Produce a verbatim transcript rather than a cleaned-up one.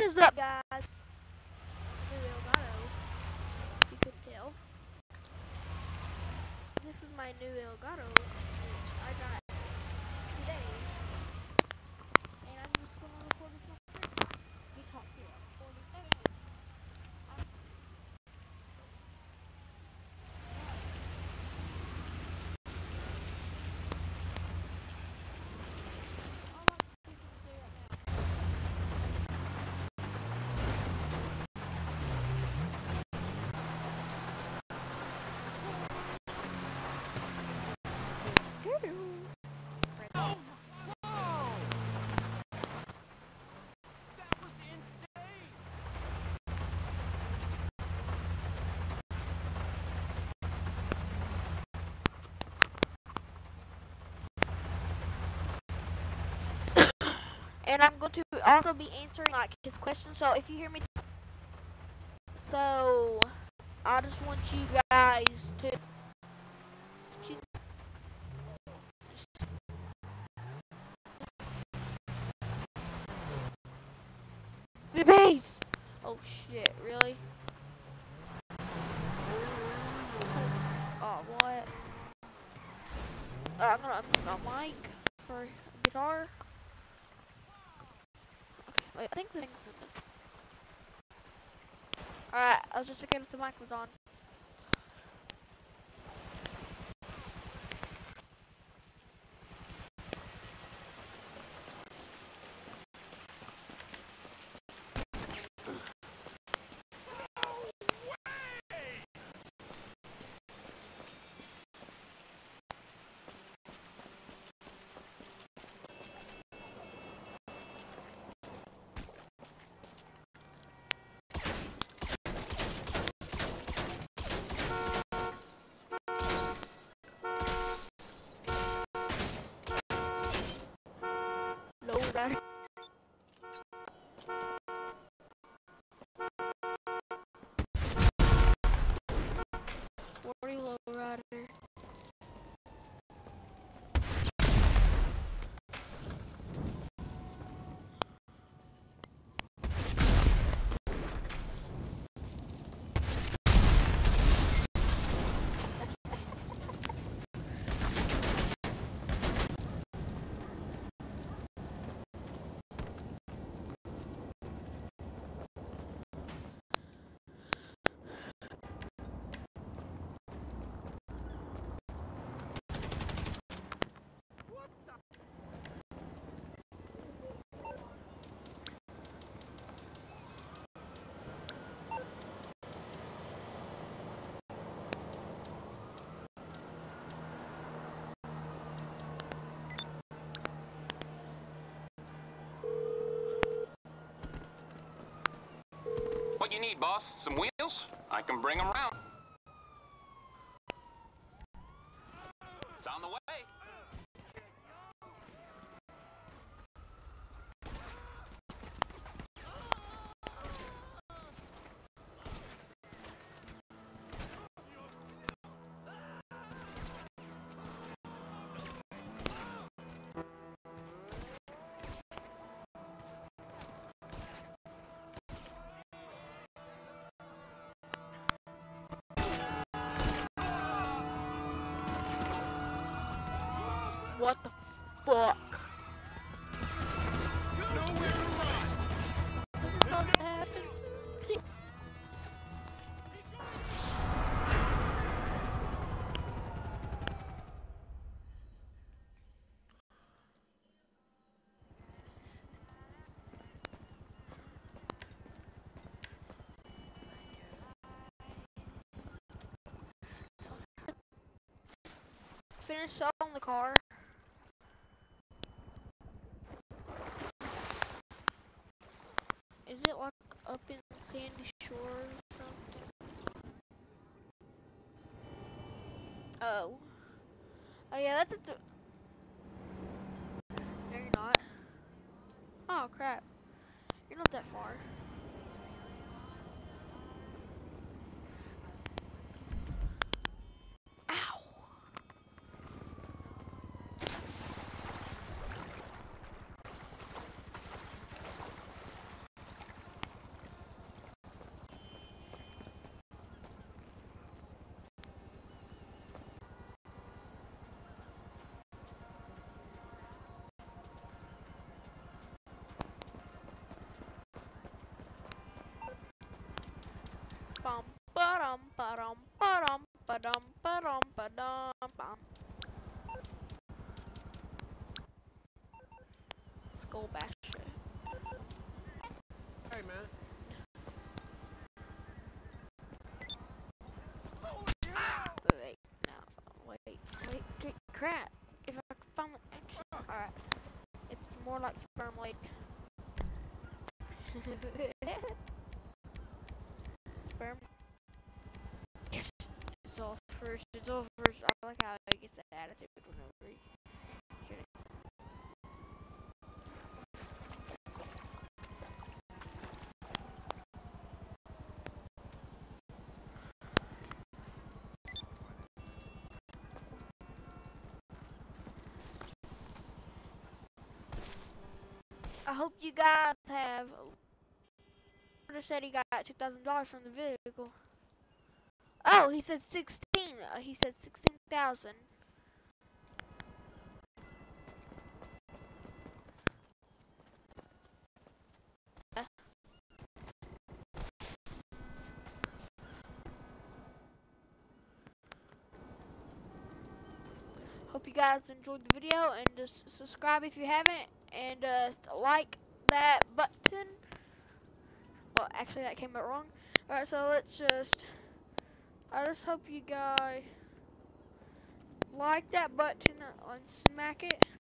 is up, guys? New Elgato, if you could tell. This is my new Elgato, which I got today. And I'm just going to record this real quick. We talked for like forty seconds. And I'm going to also be answering like his questions. So if you hear me, so I just want you guys to be base. Oh shit! Really? Oh what? Uh, I'm gonna unmute my mic for guitar. Okay, wait. I think the thing's. Alright, I was just checking if the mic was on. Low rider. forty low rider. What you need, boss? Some wheels? I can bring them around. It's on the way. What the fuck? What happened? Finish selling the car. Is it like up in Sandy Shore or something? Oh. Oh yeah, that's at the... No, you're not. Oh crap. You're not that far. Ow. Bum ba-dum ba-dum ba-dum ba-dum ba-dum bum. Skull Basher. Hey, man. Wait, no, wait, wait, get crap. If I can find the action. Alright. It's more like Sperm Lake. Sperm. Yes, it's all first. It's all first. I like how he gets that attitude whenever he shooting. I hope you guys have. Just said he got two thousand dollars from the vehicle. Oh, he said sixteen. Uh, he said sixteen thousand. Uh. Hope you guys enjoyed the video, and just subscribe if you haven't, and just like that button. Well, actually, that came out wrong. Alright, so let's just. I just hope you guys like that button and smack it.